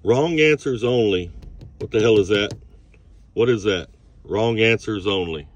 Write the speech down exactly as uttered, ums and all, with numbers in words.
Wrong answers only. What the hell is that? What is that? Wrong answers only.